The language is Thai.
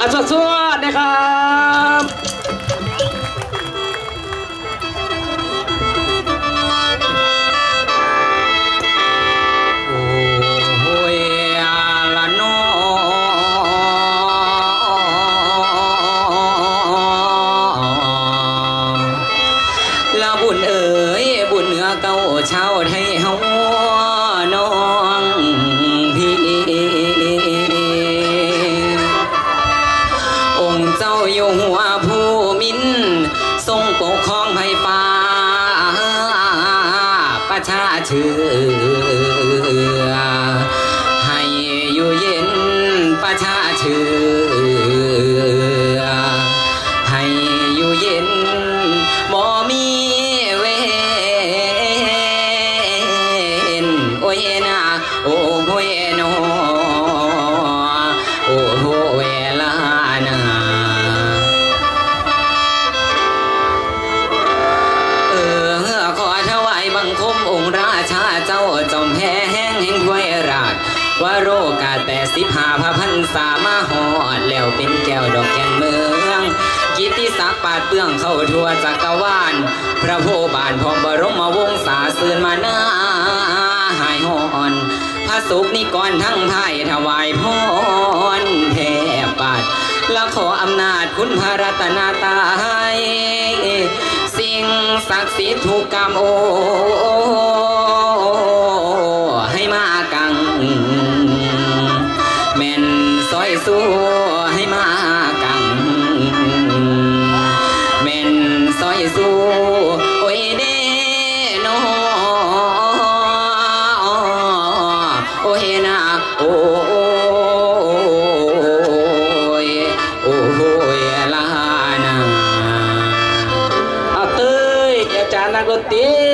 สวดนะครับชาวไทยเฮาน้องพี่องค์เจ้าอยู่หัวผู้มินทรงปกครองไผ่ฟ้าประชาเชื้อให้อยู่เย็นประชาเชื้อให้อยู่เย็นบ่มีโอ้ยนะโอ้โหโนโอ้โหเวลานาขอถวายบังคมองค์ราชาเจ้าจอมแพ้แห้งแห่งถ้วยราชว่าโรกา85 พระพันษามาหอดแล้วเป็นแก้วดอกแก้นเมืองกิตติศักดิ์ปาดเปื้องเข้าทั่วจักรวาลพระโพบานพร้อมบรมวงศาเสื่อมานาหายหอนพระสุกนิกรทั้งไทยถวายพรแทบปาดและขออำนาจคุณพระรัตนตรัยสิ่งศักดิ์สิทธิ์ทุกกรรมโอให้มากังแม่นซอยสู้ให้มากังแม่นซอยสู้โอ้ยเด้นอโอ้ยนะโอ้ยโอ้ยลานาอาเต้ยอาจารย์นักดนตรี